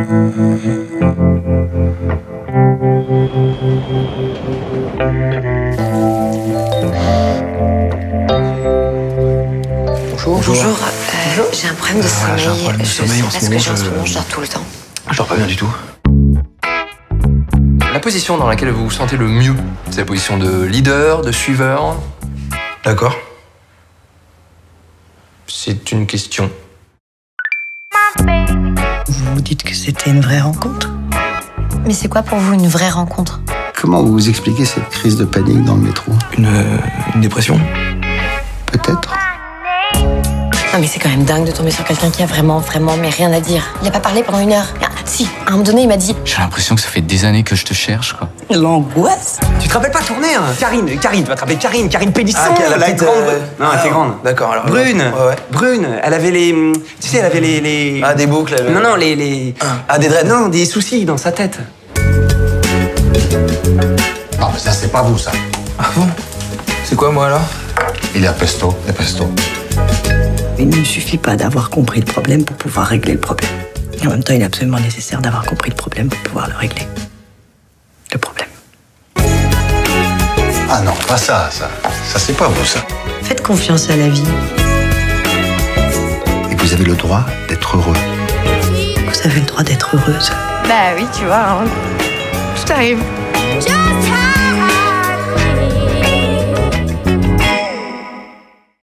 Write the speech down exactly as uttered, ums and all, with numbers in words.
Bonjour. Bonjour. Euh, j'ai un problème de sommeil. J'ai un problème de je sommeil sais en pas ce ce que moment, j'ai en ce je- moment, je dors tout le temps. Je dors pas bien du tout. La position dans laquelle vous vous sentez le mieux, c'est la position de leader, de suiveur. D'accord. C'est une question. Vous vous dites que c'était une vraie rencontre? Mais c'est quoi pour vous une vraie rencontre? Comment vous vous expliquez cette crise de panique dans le métro? Une, euh, une dépression. Peut-être. Non mais c'est quand même dingue de tomber sur quelqu'un qui a vraiment, vraiment, mais rien à dire. Il a pas parlé pendant une heure. Ah, si, à un moment donné, il m'a dit... J'ai l'impression que ça fait des années que je te cherche, quoi. L'angoisse. Tu te rappelles pas tourner, hein Karine, Karine, tu vas te rappeler Karine, Karine Pélisson, Ah, qui a la petite, grande. euh, Non, elle ah, était grande. d'accord, alors, Brune, ouais, ouais. brune. Elle avait les, tu sais, elle avait les, les... Ah, des boucles. elle- Non, non, les, les. Ah, des dreads. Non, des soucis dans sa tête. Non, mais ça, c'est pas vous, ça. Ah bon? C'est quoi, moi, alors? Il est à pesto, et pesto. Il ne suffit pas d'avoir compris le problème pour pouvoir régler le problème. Et en même temps, il est absolument nécessaire d'avoir compris le problème pour pouvoir le régler. Le problème. Ah non, pas ça, ça. Ça, c'est pas vous, ça. Faites confiance à la vie. Et vous avez le droit d'être heureux. Vous avez le droit d'être heureuse. Bah oui, tu vois, hein. Tout arrive. Just how